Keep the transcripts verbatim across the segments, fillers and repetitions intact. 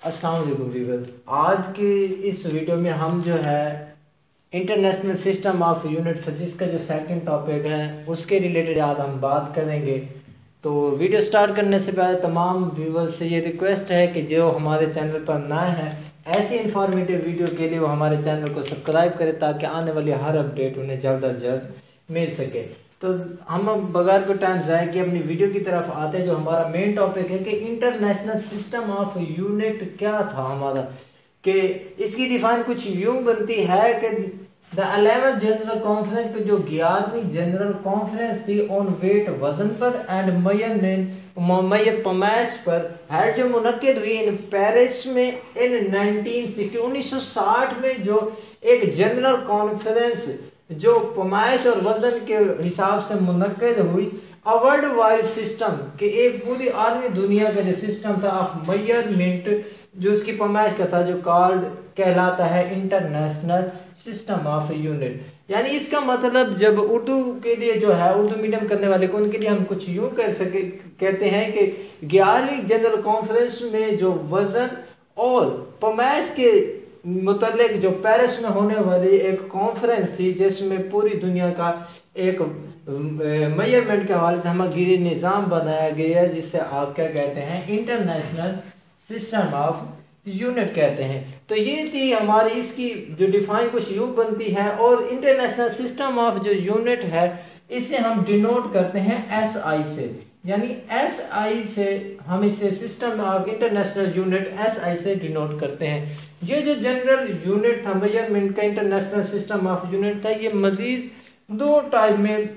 अस्सलाम वालेकुम व्यूअर्स। आज के इस वीडियो में हम जो है international system of unit physics का जो सेकंड टॉपिक है उसके रिलेटेड आज हम बात करेंगे। तो वीडियो स्टार्ट करने से पहले तमाम व्यूअर्स से ये रिक्वेस्ट है कि जो हमारे चैनल पर नए हैं ऐसी इंफॉर्मेटिव वीडियो के लिए वो हमारे चैनल को सब्सक्राइब करें ताकि आने वाली हर अपडेट उन्हें जल्द अज जल्द मिल सके। तो हम अब बगैर को टाइम जाए कि अपनी वीडियो की तरफ आते हैं। जो हमारा मेन टॉपिक है कि इंटरनेशनल सिस्टम ऑफ यूनिट क्या था हमारा, कि इसकी डिफाइन कुछ यूं बनती है कि द इलेवेंथ जनरल कॉन्फ्रेंस पे जो ग्यारहवीं जनरल कॉन्फ्रेंस थी ऑन वेट वजन पर एंड मैयत पैमाइश पर है जो मुनक्किद हुई इन पेरिस में इन नाइनटीन सिक्सटी उन्नीस सौ साठ में, जो एक जनरल कॉन्फ्रेंस जो पैमाइश और वजन के हिसाब से मुनक्किद हुई अ वर्ल्ड वाइड सिस्टम के एक पूरी आलमी दुनिया का जो सिस्टम था ऑफ मेजरमेंट जो उसकी पैमाइश का था जो कॉल्ड कहलाता है इंटरनेशनल सिस्टम ऑफ यूनिट। यानी इसका मतलब जब उर्दू के लिए जो है उर्दू मीडियम करने वाले को उनके लिए हम कुछ यूं कर सके कहते हैं कि ग्यारहवीं जनरल कॉन्फ्रेंस में जो वजन और पैमाइश के मुतल्लिक जो पेरिस में होने वाली एक कॉन्फ्रेंस थी जिसमें पूरी दुनिया का एक मेजरमेंट के हवाले से हमागिरी निज़ाम बनाया गया है जिससे आप क्या कहते हैं इंटरनेशनल सिस्टम ऑफ यूनिट कहते हैं। तो ये थी हमारी इसकी जो डिफाइन कुछ यूं बनती है। और इंटरनेशनल सिस्टम ऑफ जो यूनिट है इसे हम डिनोट करते हैं एस आई से, यानी एस आई से हम इसे system of international unit S I से डिनोट करते हैं। ये जो जनरल यूनिट था मेजरमेंट का इंटरनेशनल सिस्टम ऑफ यूनिट था, ये मजीद दो टाइप में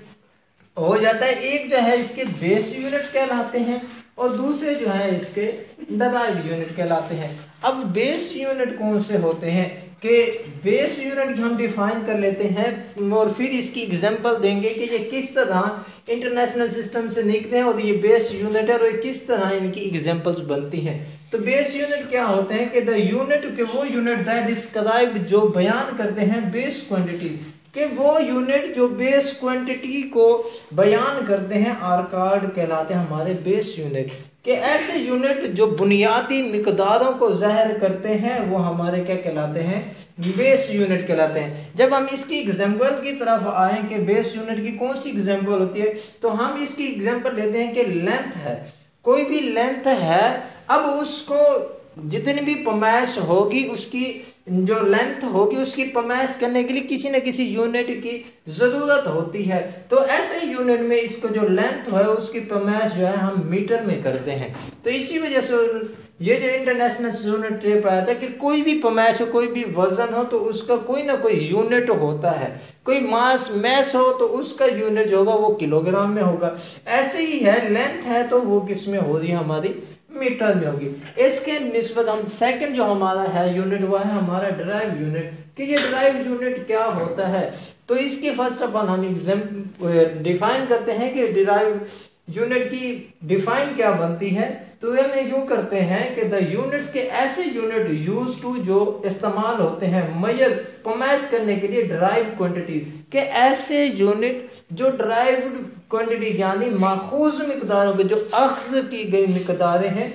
हो जाता है। एक जो है इसके बेस यूनिट कहलाते हैं और दूसरे जो है इसके डराइव यूनिट कहलाते हैं। अब बेस यूनिट कौन से होते हैं कि बेस यूनिट की हम डिफाइन कर लेते हैं और फिर इसकी एग्जांपल देंगे कि ये किस तरह इंटरनेशनल सिस्टम से निकलते हैं और ये बेस यूनिट है और किस तरह इनकी एग्जांपल्स बनती हैं। तो बेस यूनिट क्या होते हैं कि द यूनिट के वो यूनिट दैट डिस्क्राइब जो बयान करते हैं बेस क्वांटिटी कि वो यूनिट जो बेस क्वांटिटी को बयान करते हैं आर कार्ड कहलाते हैं हमारे बेस यूनिट। कि ऐसे यूनिट जो बुनियादी मिकदारों को ज़ाहिर करते हैं वो हमारे क्या कहलाते हैं बेस यूनिट कहलाते हैं। जब हम इसकी एग्जांपल की तरफ आए कि बेस यूनिट की कौन सी एग्जांपल होती है तो हम इसकी एग्जांपल लेते हैं कि लेंथ है, कोई भी लेंथ है, अब उसको जितनी भी पैमाइश होगी उसकी जो लेंथ होगी उसकी पैमाइश करने के लिए किसी न किसी यूनिट की जरूरत होती है। तो ऐसे यूनिट में इसको जो लेंथ है उसकी पैमाइश जो है हम मीटर में करते हैं। तो इसी वजह से ये जो इंटरनेशनल यूनिट टेप आया था कि कोई भी पैमाइश हो कोई भी वजन हो तो उसका कोई ना कोई यूनिट होता है। कोई मास मैस हो तो उसका यूनिट जो होगा वो किलोग्राम में होगा। ऐसे ही है लेंथ है तो वो किस में हो रही है हमारी मीटर में होगी। इसके निस्बत हम सेकंड जो हमारा है यूनिट वो है हमारा ड्राइव यूनिट। कि ये ड्राइव यूनिट क्या होता है तो इसकी फर्स्ट ऑफ ऑल हम एग्जाम डिफाइन करते हैं कि ड्राइव यूनिट की डिफाइन क्या बनती है। तो हम यूं करते हैं कि द यूनिट्स के ऐसे यूनिट यूज टू जो इस्तेमाल होते हैं मेजर पैमाइश करने के लिए ड्राइव क्वांटिटी के ऐसे यूनिट जो ड्राइव्ड क्वांटिटी यानी माखूज मिकदारों के जो अख्ज की गई मिकदारें हैं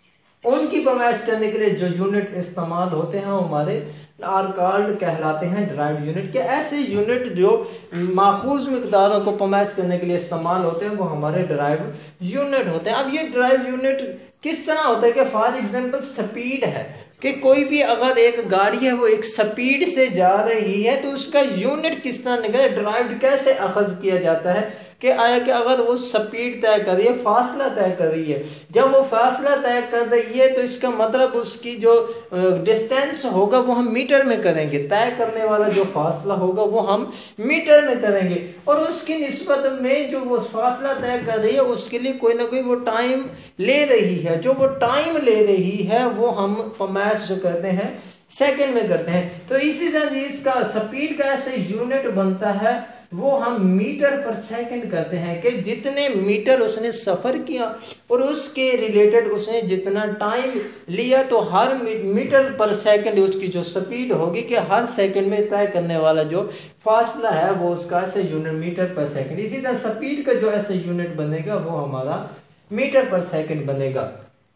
उनकी पैमाइश करने के लिए जो यूनिट इस्तेमाल होते हैं वो हमारे आर कार्ड कहलाते हैं ड्राइव यूनिट। के ऐसे यूनिट जो माखूज मिकदारों को पैमाइश करने के लिए इस्तेमाल होते हैं वो हमारे ड्राइव यूनिट होते हैं। अब ये ड्राइव यूनिट किस तरह होता है कि फॉर एग्जांपल स्पीड है कि कोई भी अगर एक गाड़ी है वो एक स्पीड से जा रही है तो उसका यूनिट किस तरह निकले ड्राइव कैसे अखज किया जाता है कि आया कि अगर वो स्पीड तय कर रही है फासला तय कर रही है, जब वो फासला तय कर रही है तो इसका मतलब उसकी जो डिस्टेंस होगा वो हम मीटर में करेंगे, तय करने वाला जो फासला होगा वो हम मीटर में करेंगे और उसकी निस्बत में जो वो फासला तय कर रही है उसके लिए कोई ना कोई वो टाइम ले रही है। जो वो टाइम ले रही है वो हम पैमाइश जो करते हैं सेकंड में करते हैं। तो इसी तरह इसका स्पीड का ऐसे यूनिट बनता है वो हम मीटर पर सेकंड करते हैं कि जितने मीटर उसने सफर किया और उसके रिलेटेड उसने जितना टाइम लिया तो हर मीटर पर सेकंड उसकी जो स्पीड होगी कि हर सेकंड में तय करने वाला जो फासला है वो उसका ऐसे यूनिट मीटर पर सेकंड। इसी तरह स्पीड का जो ऐसे यूनिट बनेगा वो हमारा मीटर पर सेकंड बनेगा।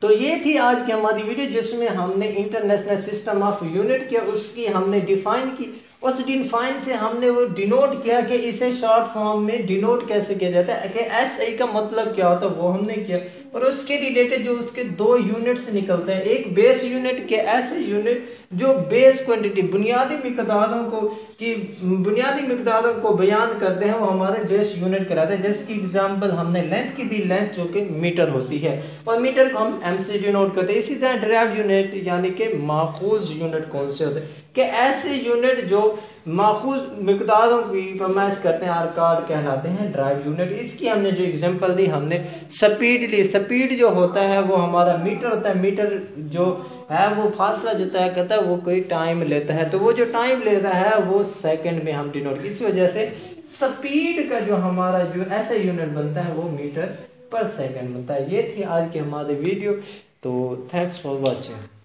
तो ये थी आज की हमारी वीडियो जिसमें हमने इंटरनेशनल सिस्टम ऑफ यूनिट किया, उसकी हमने डिफाइन की। उस डिफाइन से हमने वो डिनोट किया कि इसे शॉर्ट फॉर्म में डिनोट कैसे किया जाता है, कि एस आई का मतलब क्या होता है वो हमने किया। और उसके रिलेटेड जो उसके दो यूनिट्स निकलते हैं, एक बेस यूनिट के एस आई यूनिट जो बेस क्वांटिटी बुनियादी मिकदारों को की बुनियादी मिकदारों को बयान करते हैं, वो हमारे बेस यूनिट कराते हैं। जैसे कि एग्जांपल हमने लेंथ की दी, लेंथ जो कि मीटर होती है, और मीटर को हम एम से डिनोट करते हैं। इसी तरह डिराइव्ड यूनिट यानी कि माखूज यूनिट कौन से होते हैं, कि ऐसे यूनिट जो माखूज मिकदारों की फरमाइश करते हैं आर्काड कहलाते हैं ड्राइव यूनिट। इसकी हमने जो एग्जांपल दी, हमने स्पीड ली। स्पीड जो होता है वो हमारा मीटर होता है। मीटर जो है वो फासला जो तय करता है वो कोई टाइम लेता है, तो वो जो टाइम लेता है वो सेकंड में हम डिनोट। इस वजह से स्पीड का जो हमारा जो ऐसा यूनिट बनता है वो मीटर पर सेकंड बनता है। ये थी आज की हमारी वीडियो, तो थैंक्स फॉर वॉचिंग।